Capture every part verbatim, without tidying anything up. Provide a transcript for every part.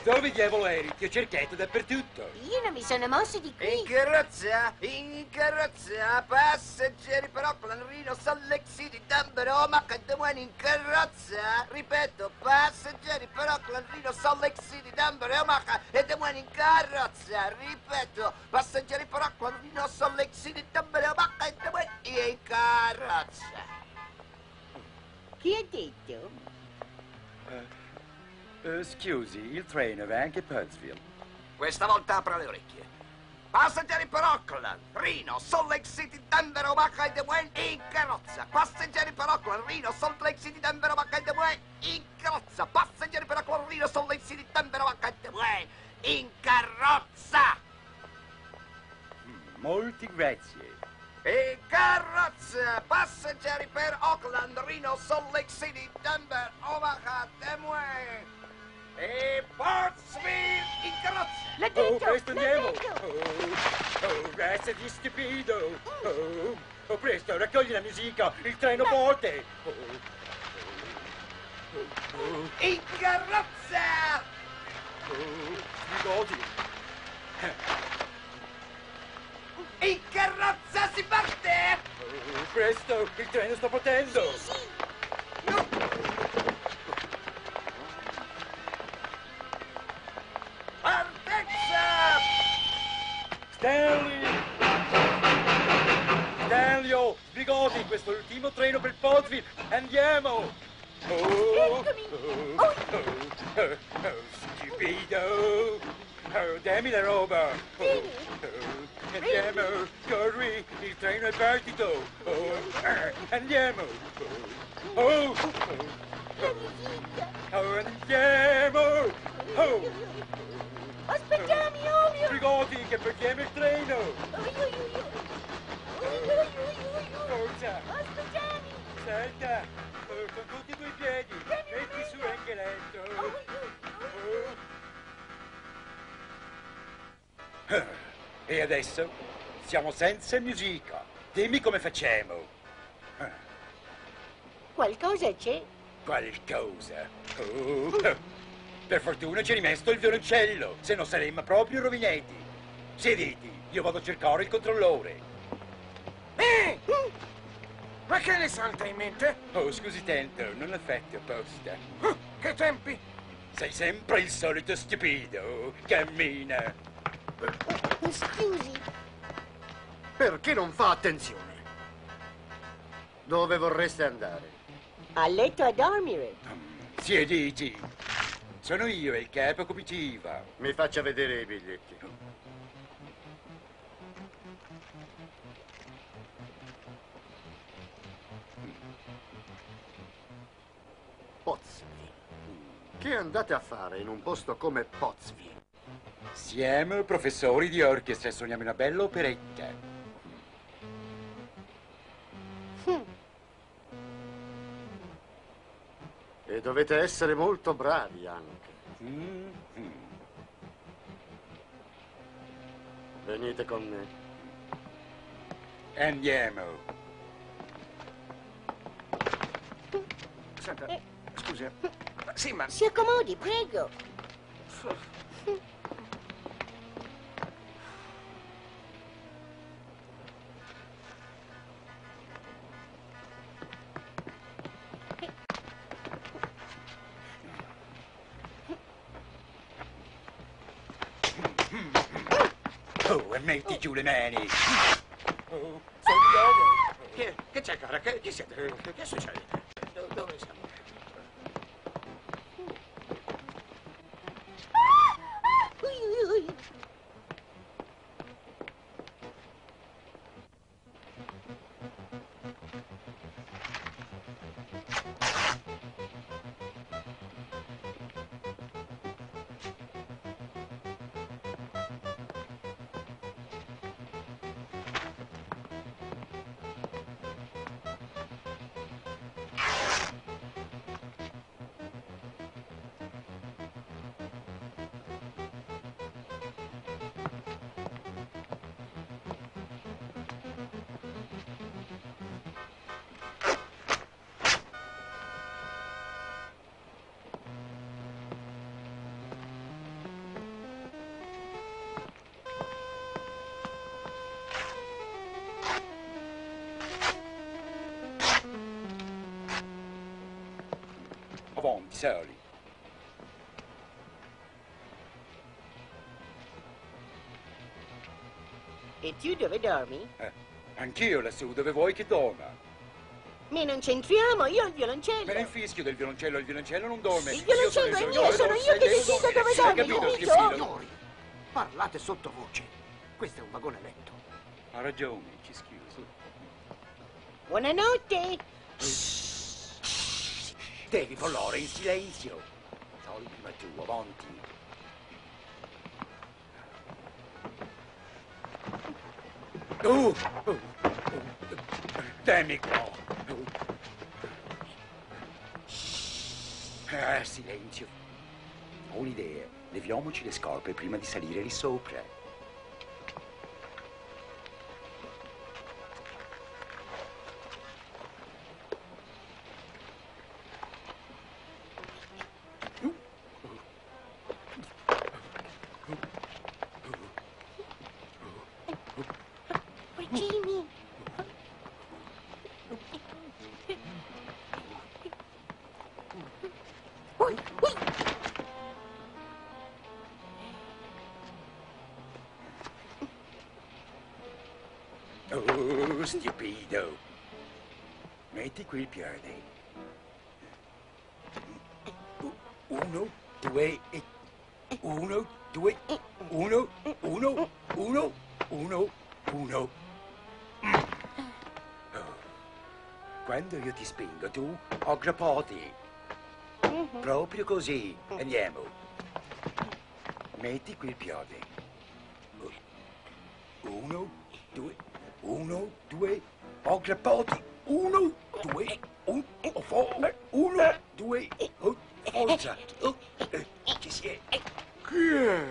Dove diavolo eri? Ti ho cercato dappertutto. Io non mi sono mosso di qui. In carrozza, in carrozza, passeggeri per Auckland, Reno, Salt Lake City, Denver, Omaha e Des Moines in carrozza. Ripeto, passeggeri per Auckland, Reno, Salt Lake City, Denver, Omaha e Des Moines in carrozza. Ripeto, passeggeri per Auckland, Reno, Salt Lake City, Denver, Omaha e Des Moines in carrozza. Chi ha detto? Uh, uh, scusi, il treno va anche a Pottsville. Questa volta apra le orecchie. Passeggeri per Auckland, Reno, Salt Lake City, Denver, Omaha e Des Moines in carrozza. Passeggeri per Auckland, Reno, Salt Lake City, Denver, Omaha e Des Moines in carrozza. Passeggeri per Auckland, Reno, Salt Lake City, Denver, Omaha e Des Moines in carrozza. Molti grazie. In carrozza, passeggeri per Auckland, Reno, Salt Lake City, Denver, Omaha, Des Moines e Pottsville in carrozza. L'ha Oh, detto! presto l'ha andiamo! detto! Oh, oh, razza di stupido! Oh, oh, presto, raccogli la musica! Il treno forte! Oh, oh, oh, In carrozza! oh, sbigoti! In carrozza si parte! Oh, presto, il treno sta partendo! Sì, sì! Partenza! Stanley! Stanley, oh, sbigoti, questo è l'ultimo treno per Pottsville! Andiamo! Oh, Eccomi. oh, oh, oh, oh, stupido! Oh, dammi la roba! Oh, oh, andiamo! Corri! Il treno è partito! Oh, ah, andiamo! Oh, oh, oh, oh, andiamo! Oh, Aspettiamo, Olio! sbrigoti che perdiamo il treno! Ui, ui, ui, ui. Ui, ui, ui, ui, ui. Forza! Aspettiamo! Salta! Oh, con tutti e due i piedi! Metti su anche lento! Ui, ui, ui. Ah, e adesso siamo senza musica. Dimmi come facciamo. Ah, Qualcosa c'è? qualcosa. Oh, oh. Per fortuna ci è rimesto il violoncello, se no saremmo proprio rovinati. Sediti, io vado a cercare il controllore. Eh! Ma che ne salta in mente? Oh, scusi tanto, non l'ho fatto apposta. Ah, che tempi? Sei sempre il solito stupido. Cammina. Oh, scusi. Perché non fa attenzione? Dove vorreste andare? A letto a dormire. Siediti. Sono io il capo comitiva. Mi faccia vedere i biglietti. Pottsville. Che andate a fare in un posto come Pottsville? Siamo professori di orchestra e suoniamo una bella operetta. E dovete essere molto bravi anche. Mm, mm. Venite con me. Andiamo. Senta, scusi. Sì, ma... Si accomodi, prego. Oh, e metti giù le mani. Oh, sono dove? Che, che c'è, cara? Che, chi siete? Che, che succede? Do- Dove siamo? Ui, ui, ui. Avanti, sali. E tu dove dormi? Eh, anch'io lassù, dove vuoi che dorma? Me non c'entriamo, io ho il violoncello. Me ne infischio del violoncello, il violoncello non dorme. Il violoncello Io è sono mio, il sono io che decido dove Hai dormi, capito, capito? schifilo? Signori, parlate sottovoce. Questo è un vagone letto. Ha ragione, ci schivo, su. Buonanotte. Devi volare in silenzio. Sali prima tu, avanti. Uh, uh, uh, dammi qua. Eh, silenzio. Ho un'idea. Leviamoci le scarpe prima di salire lì sopra. Jimmy. Ui, ui. Oh, stupido. Metti qui il piede. Uno, due, e... Uno, due, uno, uno, uno, uno, uno. Mm. Oh. Quando io ti spingo, tu aggrappati. Proprio così. Andiamo. Metti qui il piede. Uno, due, uno, due, aggrappati. Uno, due, un, fo- uno, due, oh, forza. Oh, eh, ci si è. Chi è?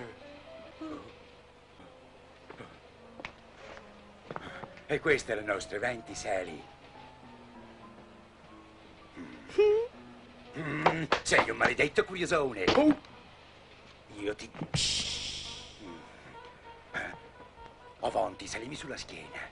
E questa è la nostra venti sali. Mm, sei un maledetto curiosone. Oh. Io ti... Mm. Avanti, salimi sulla schiena.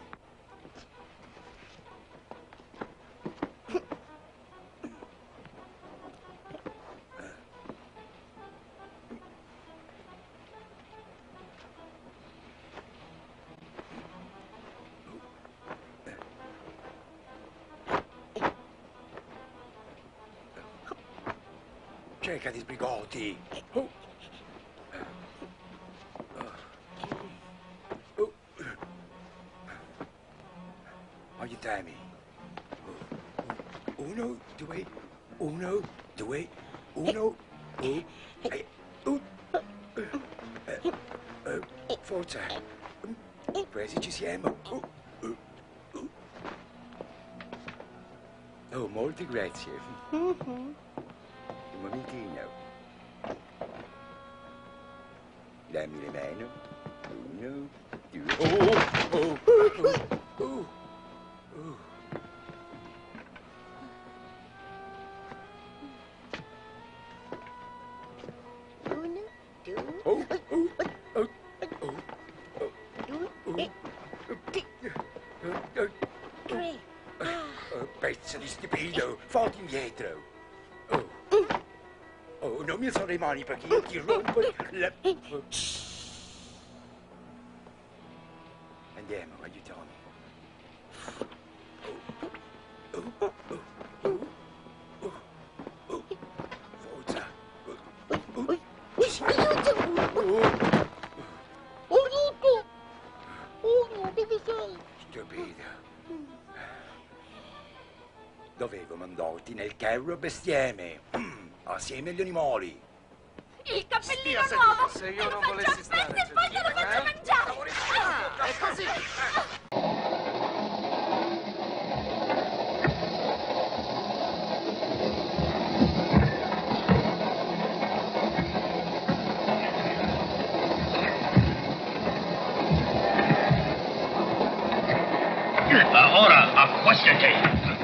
Cerca di sbrigoti. Oh. Oh. Aiutami. Uno, due, uno, due, uno, oh. Eh, uh. Eh, eh, forza. Quasi ci siamo. Oh, oh, oh. Oh, molte grazie. Un momentino. Dammi le mani. Uno, due. Oh, oh, oh, oh, oh. Uno, due, Oh, oh, oh, oh, due, e oh, tre. oh, pezzo di stupido, fatti indietro. Oh. Oh, non mi alzare le mani perché io ti rompo la... Oh. Andiamo, aiutami. Oh, oh, oh, oh, oh, oh. Forza. Oh, oh, Ui, aiuto! oh. Aiuto! Uno, dove sei? Stupido. Dovevo mandarti nel carro bestiame, mm, assieme agli animali. Il cappellino Stia nuovo! seduta, se io Me lo non faccio volessi stare apposta e poi glielo seduta, faccio eh? mangiare! Ah, è così. Ora accostati.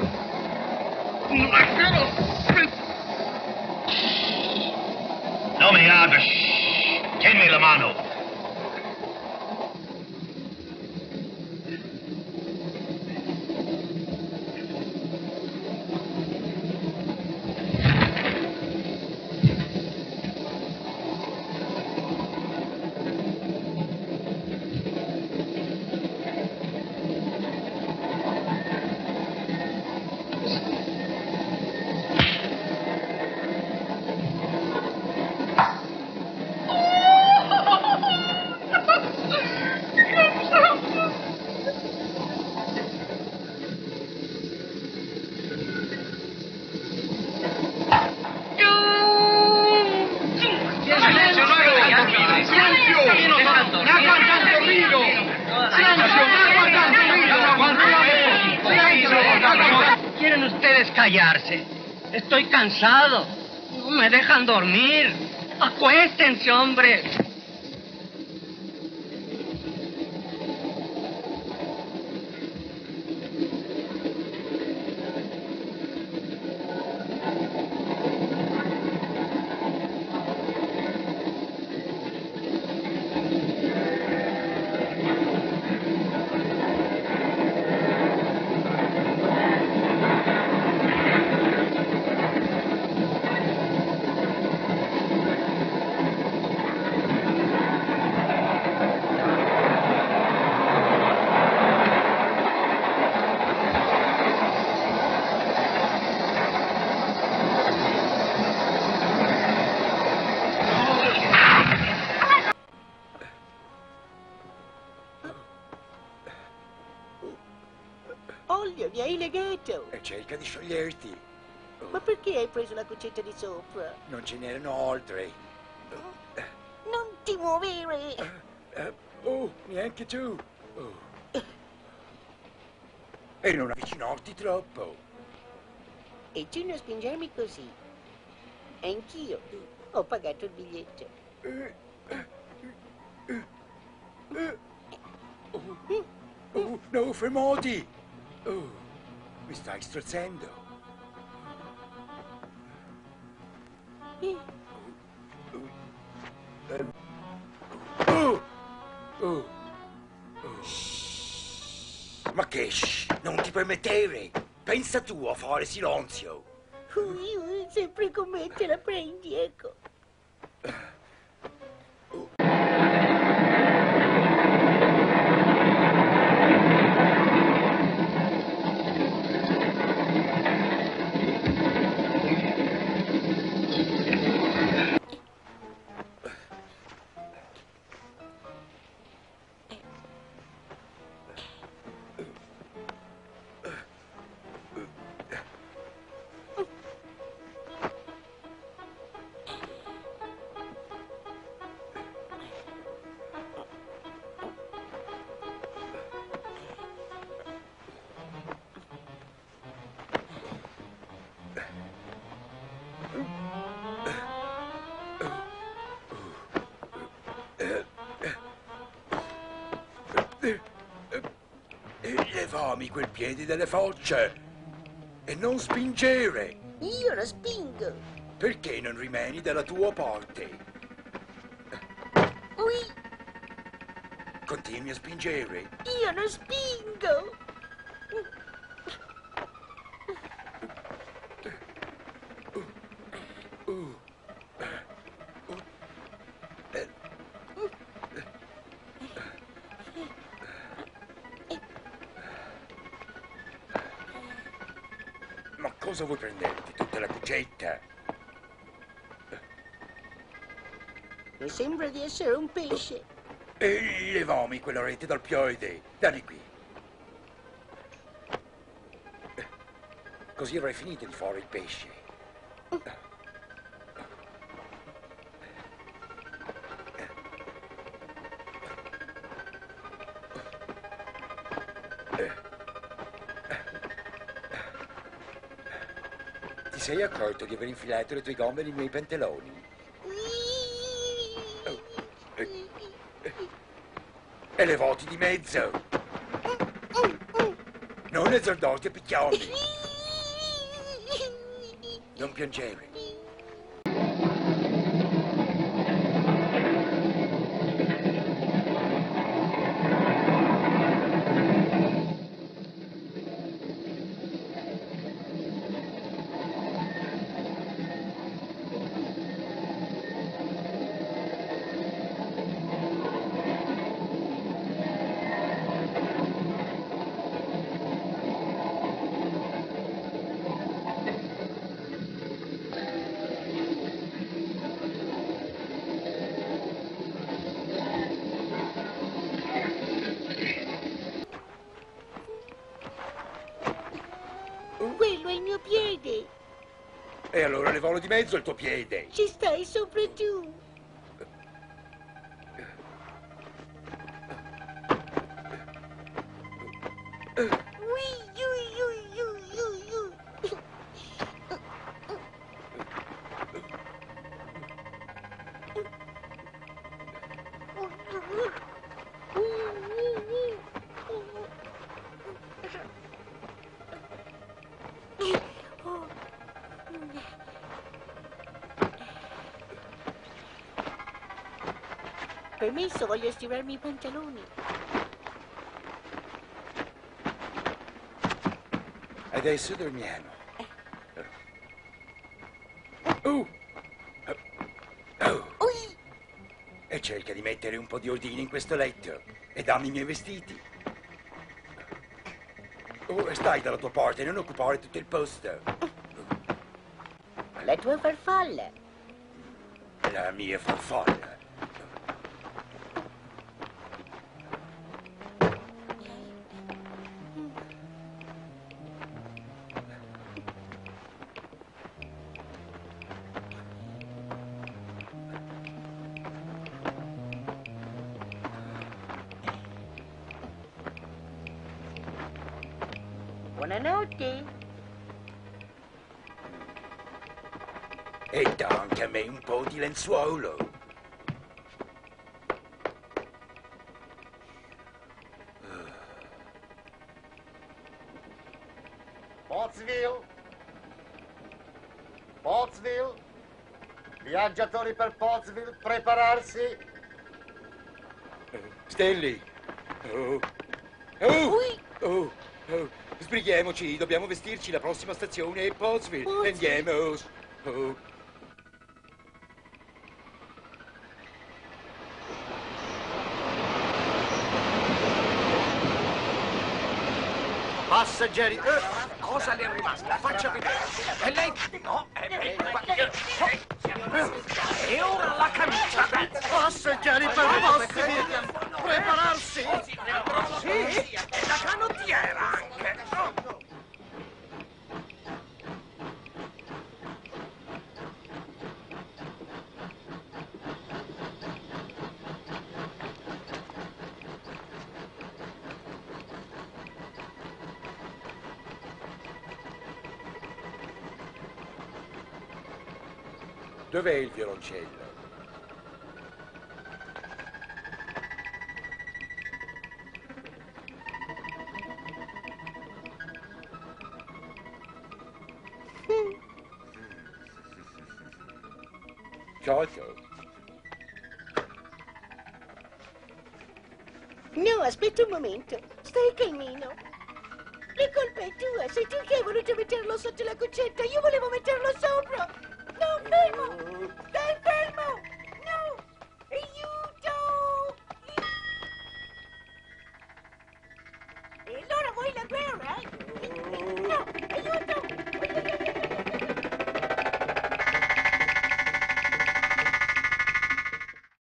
No me hagas. Tenme la mano. ustedes callarse. Estoy cansado. No me dejan dormir. Acuéstense, hombre. Olio, mi hai legato. E cerca di scioglierti. Ma perché hai preso la cuccetta di sopra? Non ce n'erano altre. Non ti muovere. Eh, oh, neanche tu. Oh. E non avvicinarti troppo. E tu non spingermi così. Anch'io ho pagato il biglietto. Eh, eh, eh, eh. Oh, oh, no, fermati. Oh, mi stai strozzando. Eh, Oh, oh, oh. Ma che shh, non ti permettere. Pensa tu a fare silenzio. Ui, ui, sempre con me te la prendi, ecco. Levami quel piede dalle facce e non spingere. Io la spingo. Perché non rimani dalla tua parte? Ui, Continui a spingere. io la spingo. Ma cosa vuoi prenderti? Tutta la cuccetta? Mi sembra di essere un pesce. E levami quella rete dal piede. Dammi qui. Così avrai finito di fare il pesce. Ti sei accorto di aver infilato le tue gambe nei miei pantaloni? E levati di mezzo! Non azzardarti a picchiarmi! Non piangere! Quello è il mio piede. E allora levalo di mezzo il tuo piede! Ci stai sopra tu. Ui, ui, ui, ui, ui, ui. Permesso, voglio stirarmi i pantaloni. Adesso dormiamo. Uh. Oh. Ui! E cerca di mettere un po' di ordine in questo letto. E dammi i miei vestiti. Oh, stai dalla tua parte, non occupare tutto il posto. La tua farfalla. La mia farfalla. Buonanotte. E dà anche a me un po' di lenzuolo. Pottsville. Pottsville. Viaggiatori per Pottsville, prepararsi. Stanley. Oh. Oh. Ui! Oh. Oh. Sbrighiamoci, dobbiamo vestirci, la prossima stazione è Pottsville. Pottsville. Andiamo. Oh. Passeggeri. Eh, cosa le è rimasta? Faccia vedere. E lei? No, è eh, E ora la camicia. Passeggeri per Pottsville, prepararsi. Sì, e la canottiera anche. Dov'è il violoncello? Cosa? No, aspetta un momento. Stai calmino. La colpa è tua, sei tu che hai voluto metterlo sotto la cuccetta. Io volevo metterlo